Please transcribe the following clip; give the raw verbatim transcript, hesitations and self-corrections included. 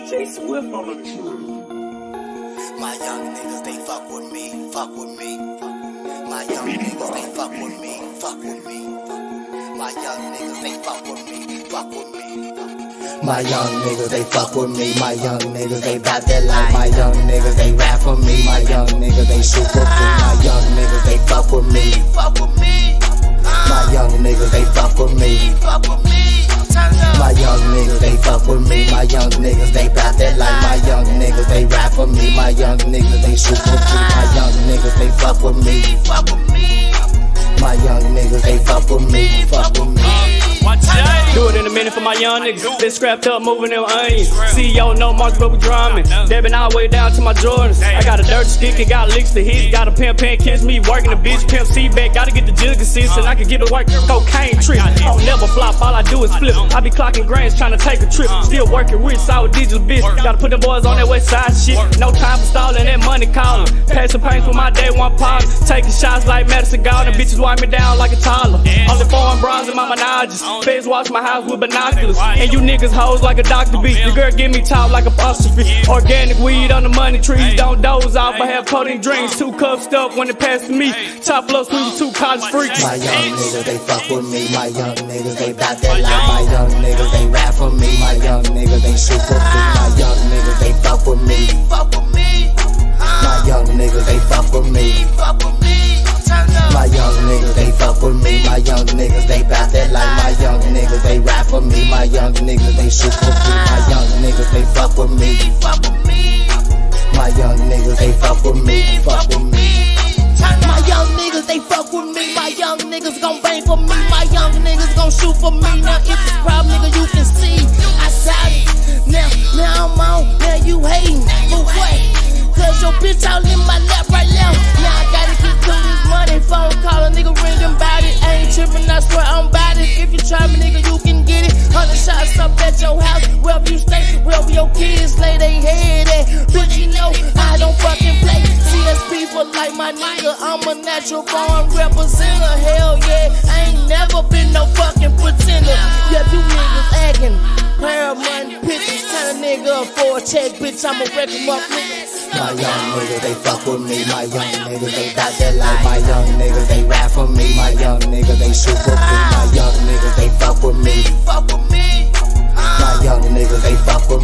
J Swift on the truth. My young niggas, they fuck with me, fuck with me. My young niggas, they fuck with me, fuck with me. My young niggas, they fuck with me, fuck with me. My young niggas, they fuck with me. My young niggas, they bout that life. My young niggas, they rap for me. My young niggas, they super free. My young niggas, they fuck with me, fuck with me. My young niggas, they fuck with me, fuck with me. My young niggas, they fuck with me. My young niggas, they bout that life. My young niggas, they rap for me. My young niggas, they super free. My young niggas, they fuck with me, fuck with me. My young niggas, they fuck with me, fuck with me. Do it in a minute for my young niggas. Been scrapped up, moving them onions. C E O, no marks, but we drumming. They been all the way down to my Jordans. I got a dirt stick and got licks to hit. Got a pimp pen, kiss me, working the bitch. Pimp C-back, gotta get the jug assist. And I can get to work, cocaine trip. I'll never flop, all I do is flip. I be clocking grains, trying to take a trip. Still working rich, solid digital bitch. Gotta put them boys on that west side shit. No time for stalling, that money calling. Passing pains for my day one partner. Taking shots like Madison Garden. Bitches wipe me down like a toddler. Only foreign bras in my menages. Feds watch my house with binoculars. And you niggas hoes like a doctor beat. Your girl give me top like apostrophe. Organic weed on the money trees. Don't doze off, I have codeine dreams. Two cups up when it passed to me. Top plus we was two college freaks. My young niggas, they fuck with me. My young niggas, they bout that life. My young niggas, they rap for me. My young niggas, they super free. My young niggas, they fuck with me, fuck with me. My young niggas, they fuck with me, fuck with me. My young niggas, they fuck with me. My young niggas, they bout that life. My young niggas, they rap for me. My young niggas, they super free. My young niggas, they fuck with me, fuck with me. My young niggas, they fuck with me, fuck with me. My young niggas, they fuck with me. My young niggas gon' bang for me. My young niggas gon' shoot for me. Now if it's problem, nigga, you can see I shot it. Now, now I'm on, now you hating. For what? Cause your bitch all in my lap right now. Now I gotta keep putting this money. Phone call a nigga ringing bout it. I ain't tripping, I swear I'm bout it. If you try me, nigga, you can get it. Hundred shots up at your house. Wherever you stay, wherever your kids lay they head at. Bitch, you know I don't fucking play. C S P for like my nigga. I'm a natural born representer. Hell yeah, I ain't never been no fucking pretender. Yeah, you niggas acting. Pair of money pictures. Turn a nigga up for a check, bitch. I'ma wreck him up, nigga. My young niggas, they fuck with me. My young niggas, they bout that life. My young niggas, they rap for me. My young niggas, they super free. My young niggas, they fuck with me, fuck with me. My young niggas, they fuck with me.